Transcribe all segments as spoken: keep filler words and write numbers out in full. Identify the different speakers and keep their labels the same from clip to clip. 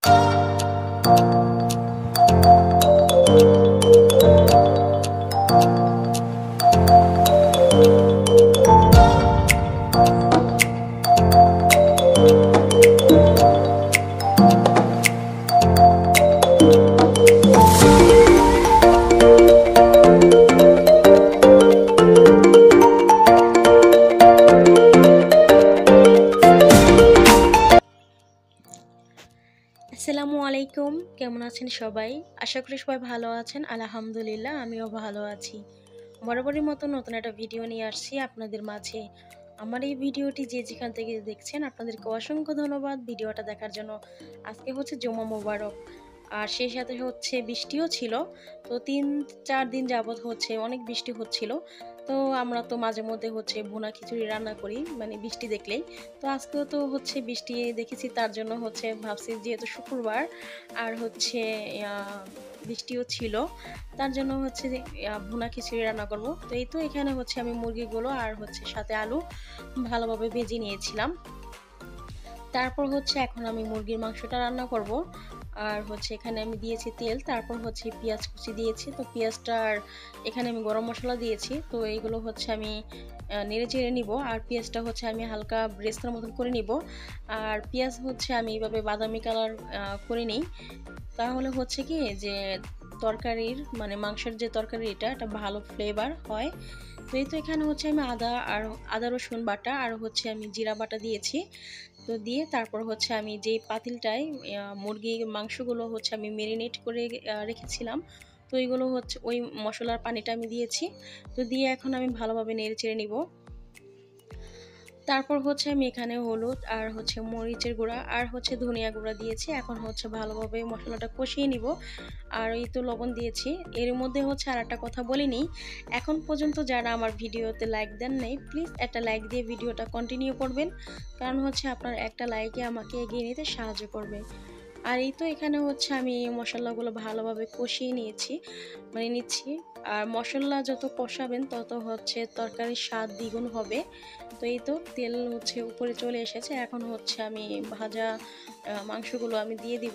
Speaker 1: আসসালামু আলাইকুম, কেমন আছেন সবাই? আশা করি সবাই ভালো আছেন। আলহামদুলিল্লাহ আমিও ভালো আছি। বরাবরের মতো নতুন একটা ভিডিও নিয়ে আসছি আপনাদের মাঝে। আমার এই ভিডিওটি যে যেখান থেকে দেখছেন আপনাদেরকে অসংখ্য ধন্যবাদ ভিডিওটা দেখার জন্য। আজকে হচ্ছে জুমা মোবারক, আর সেই সাথে হচ্ছে বৃষ্টিও ছিল। তো তিন চার দিন যাবৎ হচ্ছে অনেক বৃষ্টি হচ্ছিল। তো আমরা তো মাঝে মধ্যে হচ্ছে ভুনা খিচুড়ি রান্না করি, মানে বৃষ্টি দেখলেই। তো আজকেও তো হচ্ছে বৃষ্টি দেখেছি, তার জন্য হচ্ছে ভাবছি যেহেতু শুক্রবার আর হচ্ছে বৃষ্টিও ছিল, তার জন্য হচ্ছে যে ভুনা খিচুড়ি রান্না করব। তো এই তো এখানে হচ্ছে আমি মুরগিগুলো আর হচ্ছে সাথে আলু ভালোভাবে ভেজে নিয়েছিলাম। তারপর হচ্ছে এখন আমি মুরগির মাংসটা রান্না করব। আর হচ্ছে এখানে আমি দিয়েছি তেল, তারপর হচ্ছে পেঁয়াজ কুচি দিয়েছি। তো পেঁয়াজটা আর এখানে আমি গরম মশলা দিয়েছি। তো এইগুলো হচ্ছে আমি নেড়ে চেড়ে নিব। আর পেঁয়াজটা হচ্ছে আমি হালকা ব্রেস্তার মতন করে নিব। আর পেঁয়াজ হচ্ছে আমি এইভাবে বাদামি কালার করে নিই, তাহলে হচ্ছে কি যে তরকারির মানে মাংসের যে তরকারি এটা একটা ভালো ফ্লেভার হয়। তো এই তো এখানে হচ্ছে আমি আদা আর আদা রসুন বাটা আর হচ্ছে আমি জিরা বাটা দিয়েছি। তো দিয়ে তারপর হচ্ছে আমি যেই পাতিলটায় মুরগির মাংসগুলো হচ্ছে আমি ম্যারিনেট করে রেখেছিলাম, তো এইগুলো হচ্ছে ওই মশলার পানিটা আমি দিয়েছি। তো দিয়ে এখন আমি ভালোভাবে নেড়ে চেড়ে নিব। তারপর হচ্ছে আমি এখানে হলুদ আর হচ্ছে মরিচের গুঁড়া আর হচ্ছে ধনিয়া গুঁড়া দিয়েছি। এখন হচ্ছে ভালোভাবে মশলাটা কষিয়ে নিব। আর এই তো লবণ দিয়েছি। এর মধ্যে হচ্ছে আর একটা কথা বলিনি, এখন পর্যন্ত যারা আমার ভিডিওতে লাইক দেন নাই প্লিজ একটা লাইক দিয়ে ভিডিওটা কন্টিনিউ করবেন, কারণ হচ্ছে আপনার একটা লাইকে আমাকে এগিয়ে নিতে সাহায্য করবে। আর এই তো এখানে হচ্ছে আমি মশলাগুলো ভালোভাবে কষিয়ে নিয়েছি মানে নিচ্ছি। আর মশলা যত কষাবেন তত হচ্ছে তরকারির স্বাদ দ্বিগুণ হবে। তো এই তো তেল হচ্ছে উপরে চলে এসেছে, এখন হচ্ছে আমি ভাজা মাংসগুলো আমি দিয়ে দিব।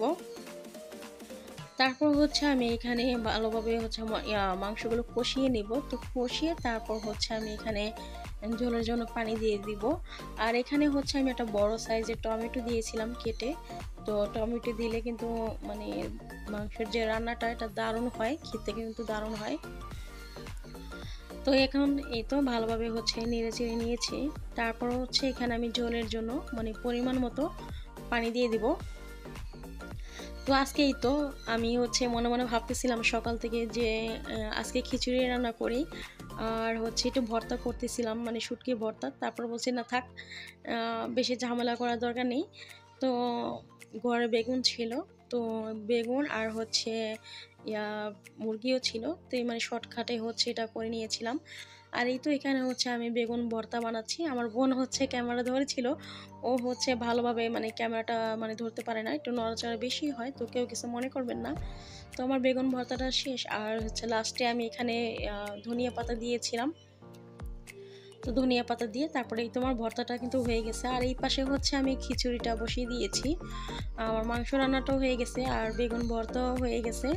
Speaker 1: তারপর হচ্ছে আমি এখানে ভালোভাবে হচ্ছে মাংসগুলো কষিয়ে নিব। তো কষিয়ে তারপর হচ্ছে আমি এখানে ঝোলের জন্য পানি দিয়ে দিব। আর এখানে হচ্ছে আমি একটা বড় সাইজের টমেটো দিয়েছিলাম কেটে। তো টমেটো দিলে কিন্তু মানে মাংসের যে রান্নাটা এটা দারুণ হয়, খেতে কিন্তু দারুণ হয়। তো এখন এই তো ভালোভাবে হচ্ছে নেড়ে চেড়ে নিয়েছি। তারপর হচ্ছে এখানে আমি ঝোলের জন্য মানে পরিমাণ মতো পানি দিয়ে দিব। তো আজকে এই তো আমি হচ্ছে মনে মনে ভাবতেছিলাম সকাল থেকে যে আজকে খিচুড়ি রান্না করি, আর হচ্ছে একটু ভর্তা করতেছিলাম মানে শুটকি ভর্তা। তারপর বলছি না থাক, বেশি ঝামেলা করার দরকার নেই। তো ঘরে বেগুন ছিল, তো বেগুন আর হচ্ছে ইয়া মুরগিও ছিল, তো এই মানে শর্টকাটে হচ্ছে এটা করে নিয়েছিলাম। আর এই তো এখানে হচ্ছে আমি বেগুন ভর্তা বানাচ্ছি। আমার বোন হচ্ছে ক্যামেরা ধরেছিল, ও হচ্ছে ভালোভাবে মানে ক্যামেরাটা মানে ধরতে পারে না, একটু নড়াচড়া বেশি হয়, তো কেউ কিছু মনে করবেন না। তো আমার বেগুন ভর্তাটা শেষ, আর হচ্ছে লাস্টে আমি এখানে ধনিয়া পাতা দিয়েছিলাম। তো ধনিয়া পাতা দিয়ে তারপরে এই তোমার ভর্তাটা কিন্তু হয়ে গেছে। আর এই পাশে হচ্ছে আমি খিচুড়িটা বসিয়ে দিয়েছি। আমার মাংস রান্নাটাও হয়ে গেছে আর বেগুন ভর্তাও হয়ে গেছে।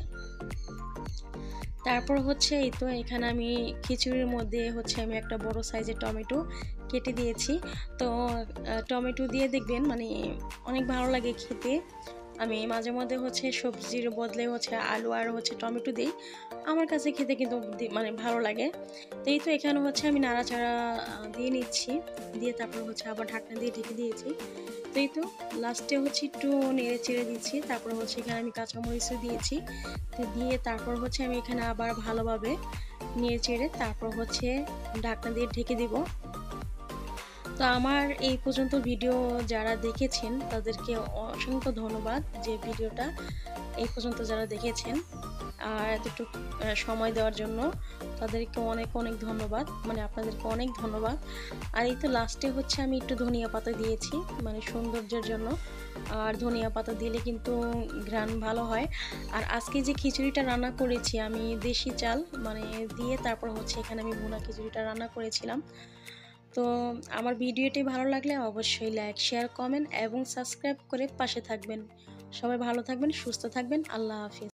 Speaker 1: তারপর হচ্ছে এই তো এখানে আমি খিচুড়ির মধ্যে হচ্ছে আমি একটা বড় সাইজের টমেটো কেটে দিয়েছি। তো টমেটো দিয়ে দেখবেন মানে অনেক ভালো লাগে খেতে। আমি মাঝে মধ্যে হচ্ছে সবজির বদলে হচ্ছে আলু আর হচ্ছে টমেটো দিই, আমার কাছে খেতে কিন্তু মানে ভালো লাগে। তো এই তো এখানে হচ্ছে আমি নাড়াচাড়া দিয়ে নিচ্ছি, দিয়ে তারপর হচ্ছে আবার ঢাকনা দিয়ে ঢেকে দিয়েছি। তো এই তো লাস্টে হচ্ছে একটু নেড়ে চেড়ে দিচ্ছি। তারপর হচ্ছে এখানে আমি কাঁচামরিচও দিয়েছি। তো দিয়ে তারপর হচ্ছে আমি এখানে আবার ভালোভাবে নেড়ে চেড়ে তারপর হচ্ছে ঢাকনা দিয়ে ঢেকে দিব। তো আমার এই পর্যন্ত ভিডিও যারা দেখেছেন তাদেরকে অসংখ্য ধন্যবাদ, যে ভিডিওটা এই পর্যন্ত যারা দেখেছেন আর এতটুকু সময় দেওয়ার জন্য তাদেরকে অনেক অনেক ধন্যবাদ, মানে আপনাদেরকে অনেক ধন্যবাদ। আর এই তো লাস্টে হচ্ছে আমি একটু ধনিয়া পাতা দিয়েছি মানে সৌন্দর্যের জন্য, আর ধনিয়া পাতা দিলে কিন্তু ঘ্রাণ ভালো হয়। আর আজকে যে খিচুড়িটা রান্না করেছি আমি দেশি চাল মানে দিয়ে, তারপর হচ্ছে এখানে আমি ভুনা খিচুড়িটা রান্না করেছিলাম। তো আমার ভিডিওটি ভালো লাগলে অবশ্যই লাইক শেয়ার কমেন্ট এবং সাবস্ক্রাইব করে পাশে থাকবেন। সবাই ভালো থাকবেন, সুস্থ থাকবেন। আল্লাহ হাফেজ।